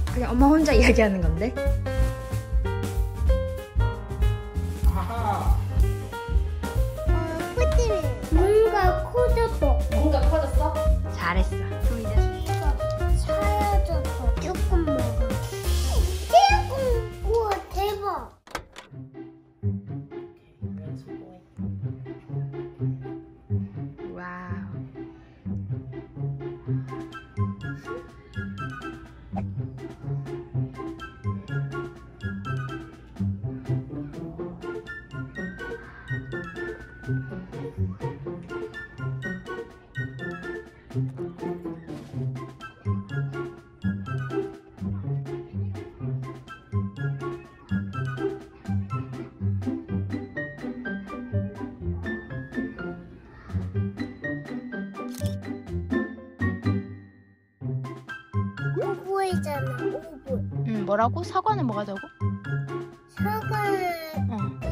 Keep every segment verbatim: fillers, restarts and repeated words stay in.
그냥 엄마 혼자 이야기하는 건데. 아하. 어, 코트는 뭔가 커졌어. 뭔가 커졌어? 잘했어. 그럼 이제 이거 사라졌어. 조금 먹어. 조금. 우와, 대박. 와우. 오보이잖아, 오보. 응, 뭐라고? 사과는 뭐가 되고? 사과는 응.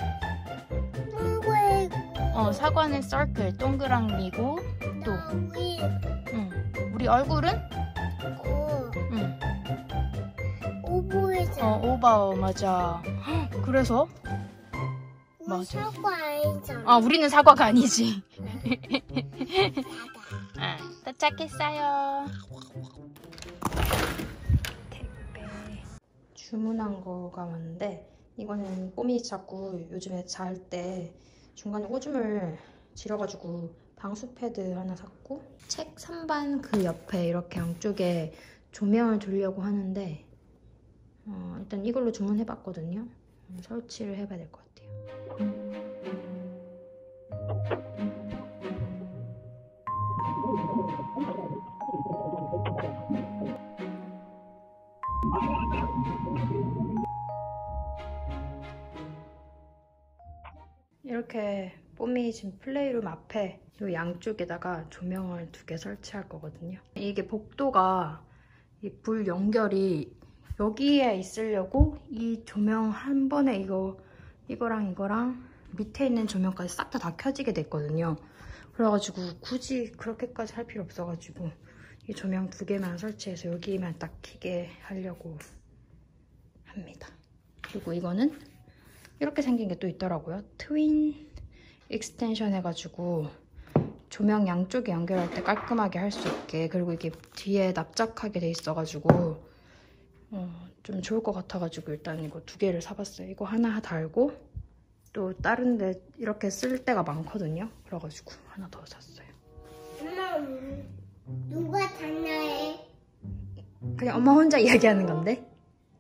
동그랗고. 어, 사과는 circle, 동그랑미고 또. 우리 응. 우리 얼굴은? 고 응. 오보이잖아. 어, 오바오 맞아. 헉, 그래서? 우리 맞아. 사과 아니잖아. 아, 우리는 사과가 아니지. 사과. 아, 도착했어요. 택배. 주문한 거가 왔는데 이거는 뽀미 자꾸 요즘에 잘 때 중간에 오줌을 지려가지고 방수 패드 하나 샀고 책 선반 그 옆에 이렇게 양쪽에 조명을 두려고 하는데 어, 일단 이걸로 주문해봤거든요. 음, 설치를 해봐야 될 것 같아요. 이렇게 뽀미 지금 플레이룸 앞에 이 양쪽에다가 조명을 두 개 설치할 거거든요. 이게 복도가 이 불 연결이 여기에 있으려고 이 조명 한 번에 이거 이거랑 이거랑 밑에 있는 조명까지 싹 다 다 켜지게 됐거든요. 그래가지고 굳이 그렇게까지 할 필요 없어가지고 이 조명 두 개만 설치해서 여기만 딱 켜게 하려고 합니다. 그리고 이거는 이렇게 생긴 게 또 있더라고요. 트윈 익스텐션 해가지고 조명 양쪽에 연결할 때 깔끔하게 할 수 있게, 그리고 이게 뒤에 납작하게 돼 있어가지고 어, 좀 좋을 것 같아가지고 일단 이거 두 개를 사봤어요. 이거 하나 달고 또 다른 데 이렇게 쓸 때가 많거든요. 그래가지고 하나 더 샀어요. 엄마, 누가 장난해? 그냥 엄마 혼자 이야기하는 건데.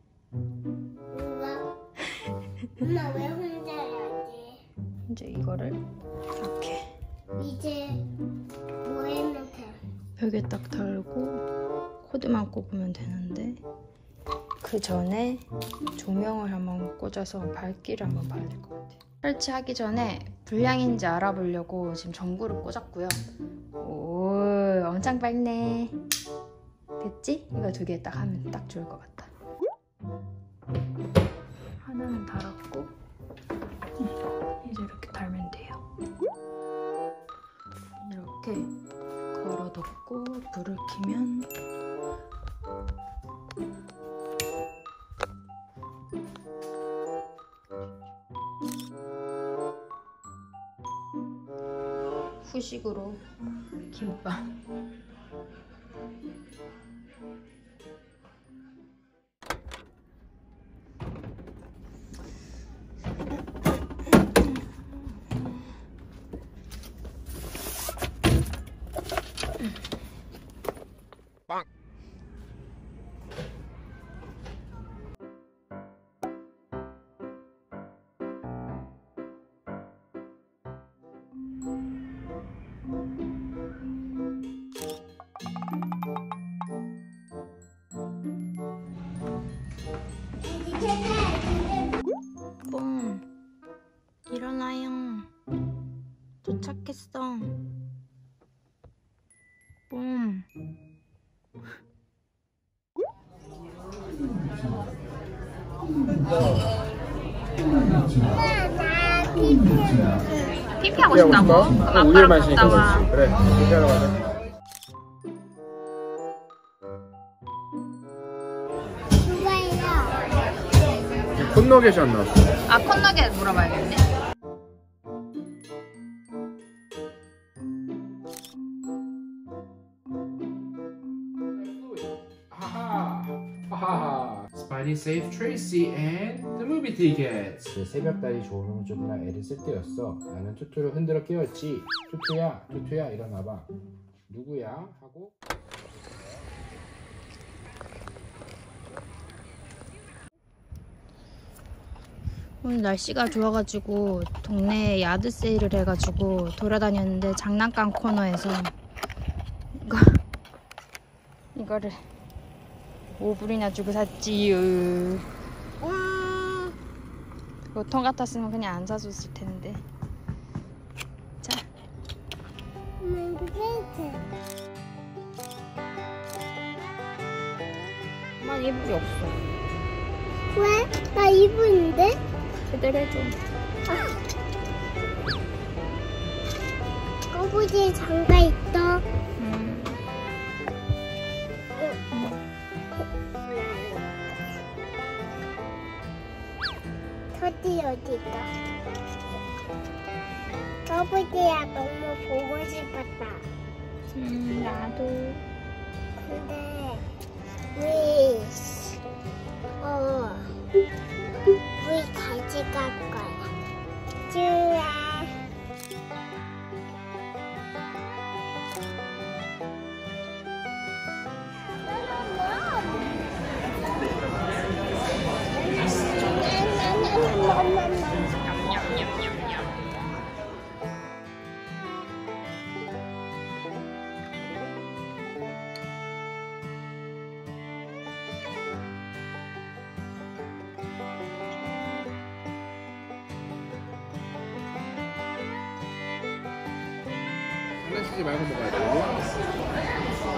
누가? 엄마 왜 혼자 해야지? 이제 이거를 이렇게 이제 뭐 했는데? 벽에 딱 달고 코드만 꼽으면 되는데 그 전에 조명을 한번 꽂아서 밝기를 한번 봐야 될 것 같아요. 설치하기 전에 불량인지 알아보려고 지금 전구를 꽂았고요. 오, 엄청 밝네. 됐지? 이거 두 개 딱 하면 딱 좋을 것 같다. 하나는 달았고 이제 이렇게 달면 돼요. 이렇게 걸어뒀고 불을 켜면 후식으로 김밥. 빵. 뽕, 일어나요. 도착했어. 뽕. 나 피피. 피피하고 싶다고? 그럼 우유를 아빠랑 마시니까 갔다 와. 그렇지. 그래, 피피하러 가자. 콘너겟이 안 나왔어. 아, 콘너겟 물어봐야겠네. 하하. 하하. Spidey saved Tracy and the movie tickets. 내 새벽달이 좋으면 조금나 애를 쓸 때였어. 나는 투투를 흔들어 깨웠지. 투투야, 투투야 일어나봐. 누구야? 하고. 오늘 날씨가 좋아가지고 동네에 야드 세일을 해가지고 돌아다녔는데 장난감 코너에서 이거 이거를 오 불이나 주고 샀지요. 보통 같았으면 그냥 안 사줬을 텐데. 자, 엄마 이거 엄마 이불이 없어. 왜? 나 입은데? 제대로 해줘. 꼬부지에 장가 있어. 음. 토티 어디 있어? 꼬부지야 너무 보고 싶었다. 음, 나도. 근데 우리 어 우리 가져갈 거야. 좋아. 장난치지 말고 먹어야 돼.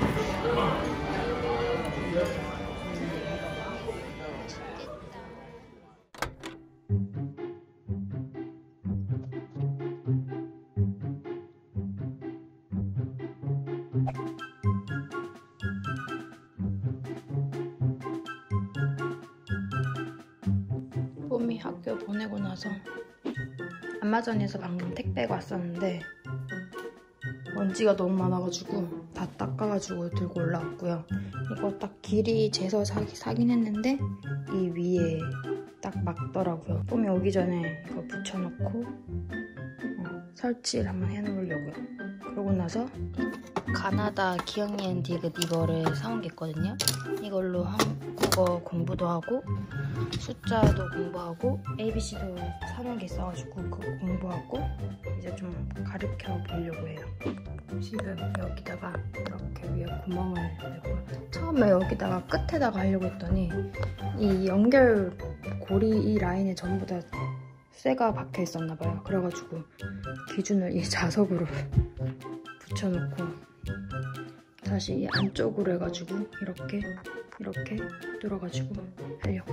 봄이 학교 보내고 나서 아마존에서 방금 택배가 왔었는데 먼지가 너무 많아가지고 다 닦아가지고 들고 올라왔고요. 이거 딱 길이 재서 사, 사긴 했는데 이 위에 딱 맞더라고요. 봄이 오기 전에 이거 붙여놓고 어, 설치를 한번 해놓으려고요. 그러고 나서 가나다 기억니 앤 디귿 이거를 사온 게 있거든요. 이걸로 한국어 공부도 하고 숫자도 공부하고 에이비씨도 사놓은 게 있어가지고 그거 공부하고 이제 좀 가르쳐 보려고 해요. 지금 여기다가 이렇게 위에 구멍을 내고 처음에 여기다가 끝에다가 하려고 했더니 이 연결 고리 이 라인에 전부 다 쇠가 박혀 있었나 봐요. 그래가지고 기준을 이 자석으로 붙여놓고 다시 이 안쪽으로 해가지고 이렇게 이렇게 뚫어가지고 하려고요.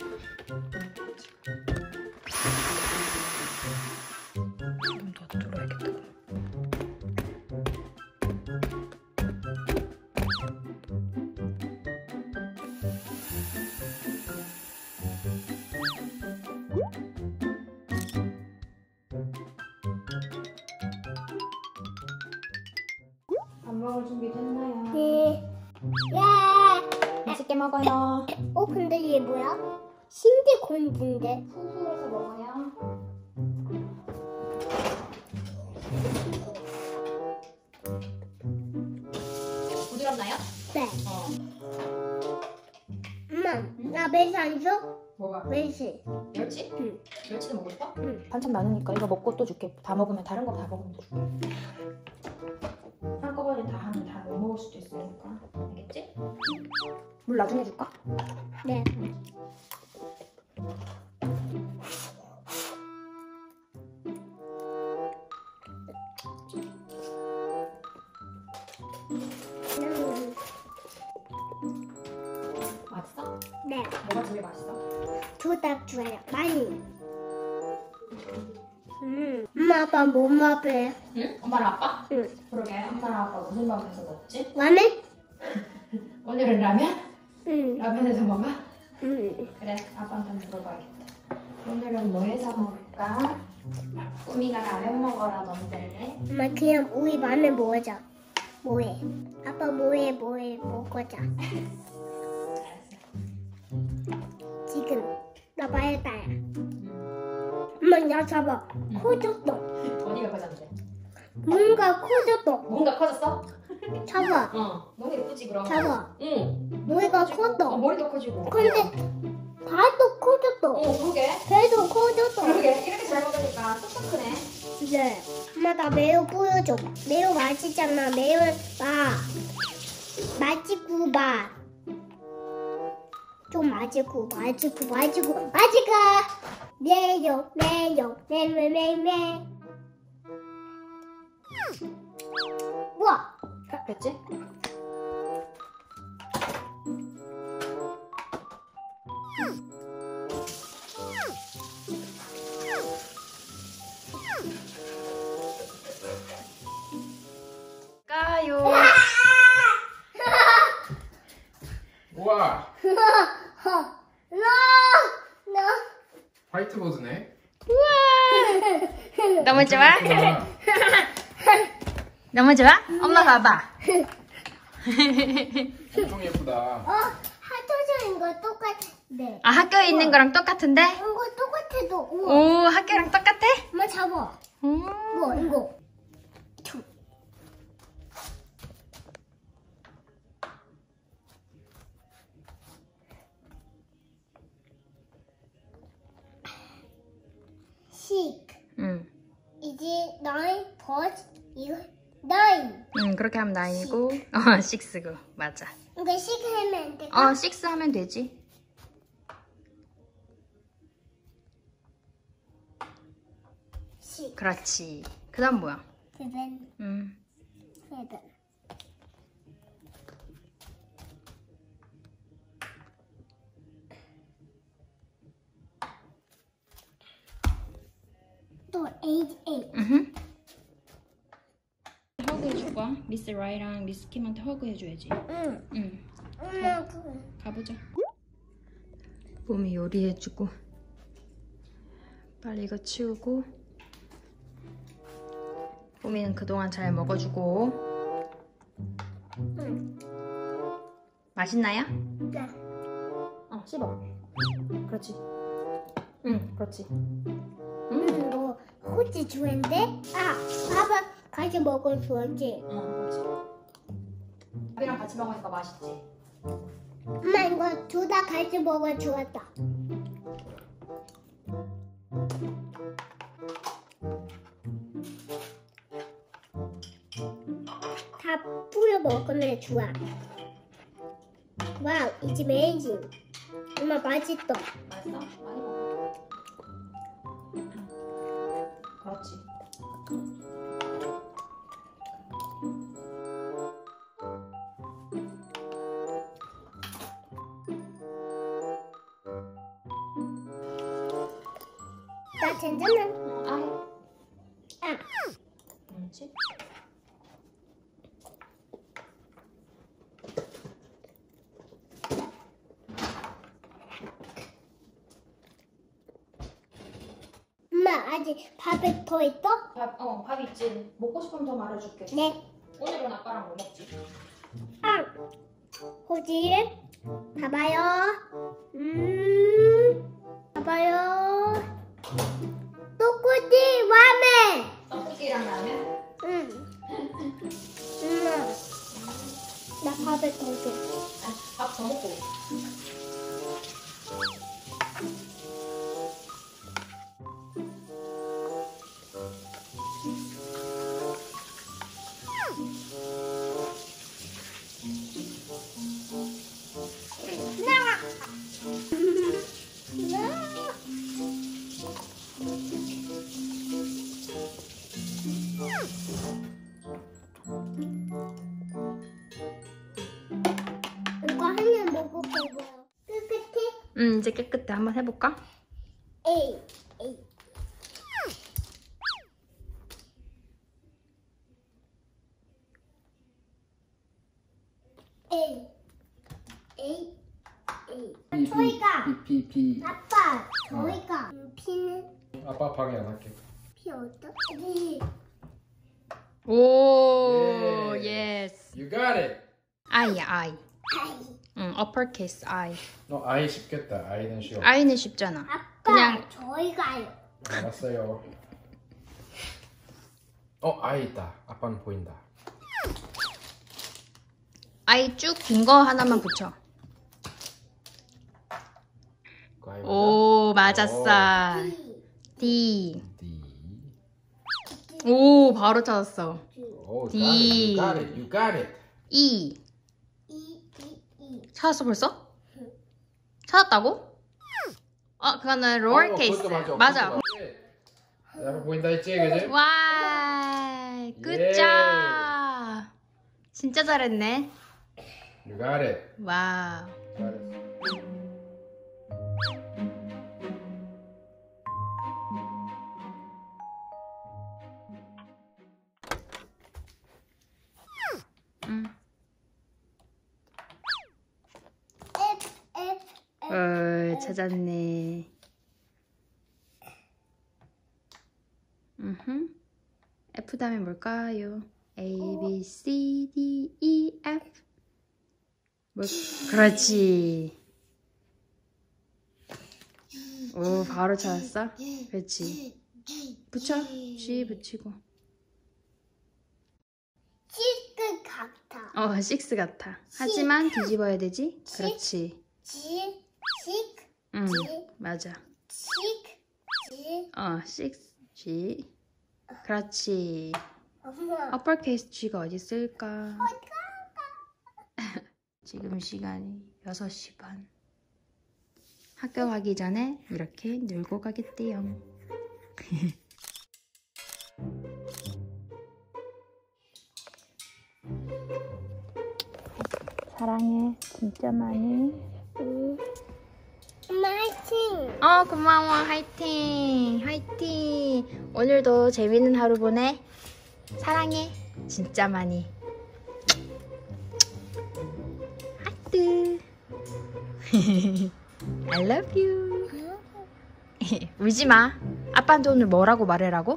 좀 더 뚫어야겠다. 밥 먹을 준비 됐나요? 네. 예. 맛있게 먹어요. 어 근데 얘 뭐야? 신디 곤드인데. 순수해서 먹어요. 부드럽나요? 네. 어. 엄마 나 멸치 안 줘? 뭐가? 멸치. 멸치? 응. 멸치도 먹고 싶어? 응. 반찬 많으니까 이거 먹고 또 줄게. 다 먹으면 다른 거 다 먹으면 줄게. 한꺼번에 다 하면 다 못 먹을 수도 있으니까. 알겠지? 물 나중에 줄까? 네. 음, 맛있어? 네. 뭐가 제일 맛있어? 두닭 좋아요. 많이. 음. 엄마 아빠 뭐 먹어요? 응? 엄마랑 아빠? 응. 그러게 엄마랑 아빠 무슨 밥해서 먹지? 라면? 오늘은 라면? 응. 라면에서 먹어? 응. 그래, 아빠한테 물어봐야겠다. 오늘은 뭐 해서 먹을까? 꾸미가 라면 먹으라던데. 엄마 그냥 우리 맘에 먹자. 뭐해? 아빠 뭐해 뭐해 먹자. 지금 나 봐야봐야. 엄마 나 잡아. 커졌어. 어디가 커졌는데? 뭔가 커졌어. 뭔가 커졌어? 잡아. 어. 너무 예쁘지 그럼? 잡아. 응. 머리가 어, 컸어. 머리도 커지고. 근데 발도 커졌어. 어, 그러게. 배도 커졌어. 그러게. 이렇게 잘 먹으니까 뚝뚝 크네. 네. 엄마 나 매우 보여줘. 매우 맛있잖아. 매우 맛. 맛있고 맛. 좀 맛있고 맛있고 맛있고 맛있고. 매요 매요 매매매매. 우와. 됐지? 까요. 우와, 너, 너. 화이트보드네. 너무 좋아? 예쁘다. 너무 좋아? 엄마 봐봐. 엄청 예쁘다. 어, 하토적인 거 똑같네. 아, 학교에 있는 거랑 똑같은데? 이거 똑같아도. 우와. 오, 학교랑 똑같아? 엄마 잡아. 오. 우와, 이거. 툭. 식. 응. 이제 nine plus 이거 nine. 응, 그렇게 하면 나인이고, 어, 식스고, 맞아. 이거 식 하면 안 될까? 어, 식스 하면 되지. 식. 그렇지. 그 다음 뭐야? seven, 음. seven. 또 eight, eight. 음. 허그해줄까? 미스 라이랑 미스 킴한테 허그해줘야지. 응. 응. 엄마 그. 가보자. 봄이 요리해주고, 빨리 이거 치우고, 봄이는 그동안 잘 먹어주고. 응. 맛있나요? 네. 어, 씹어. 그렇지. 응, 그렇지. 음, 이거 호지 좋아한대? 아, 봐봐. 같이 먹을 좋아하지? 응, 그렇지. 밥이랑 같이 먹으니까 맛있지. 엄마 이거 둘 다 같이 먹어 좋았다. 다 뿌려 먹으면 좋아. 와우, it's amazing. 엄마 맛있어. 맛있어? 많이 먹어. 그렇지. 나 괜찮아. 아, 아, 그렇지. 엄마 아직 밥이 더 있어? 밥, 어, 밥 있지. 먹고 싶으면 더 말해줄게. 네. 오늘은 아빠랑 뭐 먹지? 아, 호지, 봐봐요. 음, 봐봐요. 떡꼬치 라멘. 떡볶이랑 라면? 응. 엄마, 나 밥에 더 줘. 밥 더 먹고. 나와. 이거 하나 먹어보고요. 깨끗해? 음, 이제 깨끗해. 한번 해볼까? 에이, 에이. 에이, 에이, 에이. 피, 저희가. 피, 피, 피. 아빠, 저희가 피는 아빠 방해 안 할게. 피 어디? 오, 예. 예스. You got it. I야, I. 아이. 응, uppercase I. 너 아이 쉽겠다. 아이는 쉬워. I는 쉽잖아. 아빠, 그냥- 저희가요. 알았어요. 어, 아이 있다. 아빠는 보인다. I 쭉 긴 거 하나만 붙여. 그 아이 오, 맞았어. 피. D. D. 오, 바로 찾았어. 오, D. got it. You got it. You got it. E. 이, 이, 이. 찾았어 벌써? 찾았다고? 아, 그거는 lower 어, case. 그것도 맞아. 맞아. 그것도 맞아. 여러분 보인다 했지, 그지? 와, 예. 굿잡. 진짜 잘했네. You got it. 와우. 잘했어. 응. F, F, F. 어, 찾았네. 음흠. F 다음에 뭘까요? A, B, C, D, E, F. 뭘? 그렇지. 오, 바로 찾았어? 그렇지. 붙여. G 붙이고. 시크 같아. 어, 식스 같아. 하지만 뒤집어야 되지? 그렇지. 지, 시크, 응, 지, 맞아. 시크, 지. 어, 식스 G. 그렇지. 엄마. uppercase G가 어디 있을까? 지금 시간이 여섯 시 반. 학교 가기 전에 이렇게 놀고 가겠대요. 사랑해, 진짜 많이. 응. 엄마 화이팅. 어, 고마워. 화이팅. 화이팅. 오늘도 재밌는 하루 보내. 사랑해. 진짜 많이. 하트. I love you. 울지 마. 아빠한테 오늘 뭐라고 말해라고?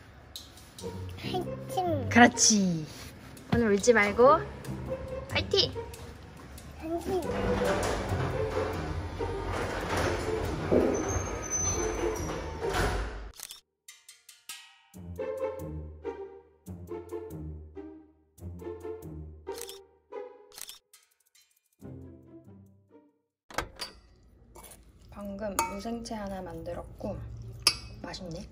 화이팅. 그렇지. 오늘 울지 말고 화이팅. 화이팅. 방금 무생채 하나 만들었고 맛있네.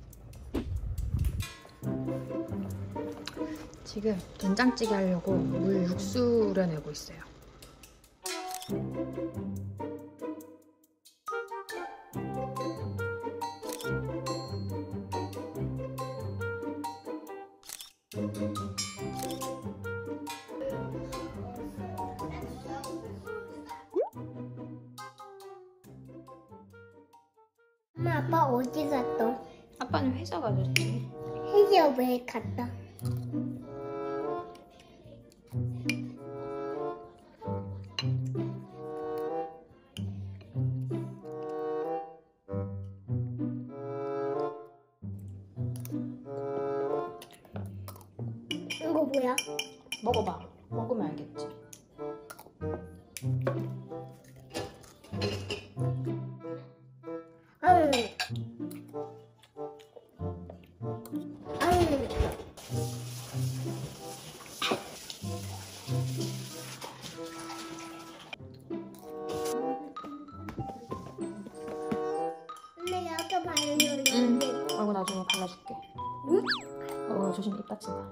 지금 된장찌개 하려고 물 육수 우려내고 있어요. 엄마 아빠 어디 갔어? 아빠는 회사 가졌지. 해지어 왜 갔다? 이거 뭐야? 먹어봐. 먹으면 알겠지. 응. 응. 근데 여기 봐요. 응. 얼굴 나중에 발라줄게. 응? 어, 조심 입 다친다.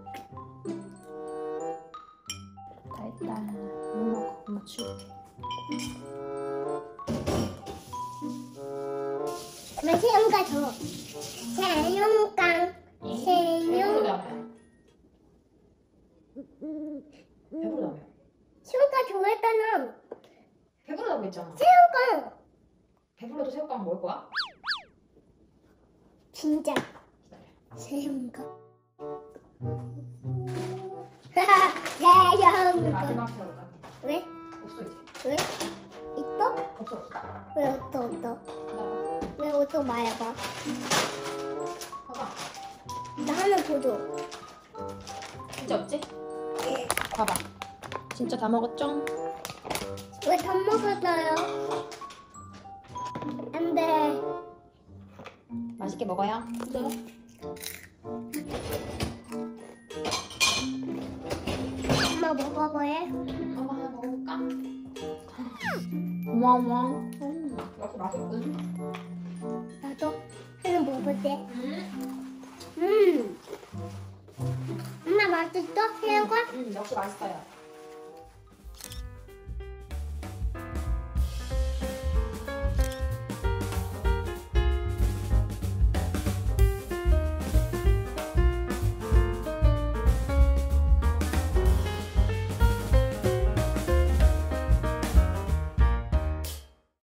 다 했다. 물 먹어. 엄마 치울게. 엄마 새우가 줘. 새우깡. 새우. 배부르다며. 새우가 좋아했잖아. 배부르다고 했잖아. 새우깡. 배불러도 새우깡 먹을 거야? 진짜. 새우깡. 새우깡. 마지막 새우깡. 왜? 없어 이제. 왜? 있어? 없어. 없어 없어. 왜 없어 없어? 나 왜 없어 말해봐. 봐봐. 나 하나 보줘. 진짜 없지? 봐봐. 진짜 다 먹었죠? 왜 다 먹었어요? 안 돼. 맛있게 먹어요. 네. 엄마 먹어볼래? 엄마 하나 먹어볼까? 고마워. 음, 역시 맛있군. 나도 하나 먹어볼게. 음, 음. 엄마 맛있어? 새우가? 음, 역시 맛있어요.